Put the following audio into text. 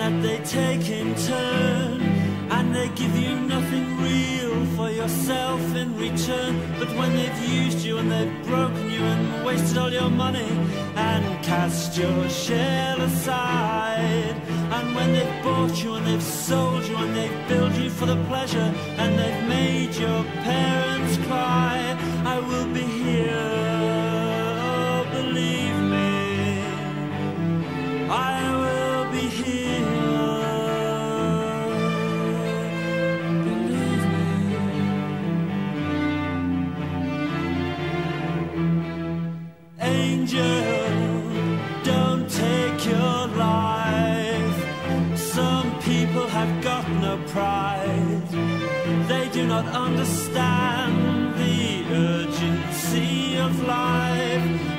that they take in turn, and they give you nothing real for yourself in return. But when they've used you and they've broken you and wasted all your money and cast your shell aside, and when they've bought you and they've sold you and they've billed you for the pleasure and they've made your parents cry, I will be here, oh, believe me, I will be here. Angel, don't take your life. Some people have got no pride. They do not understand the urgency of life.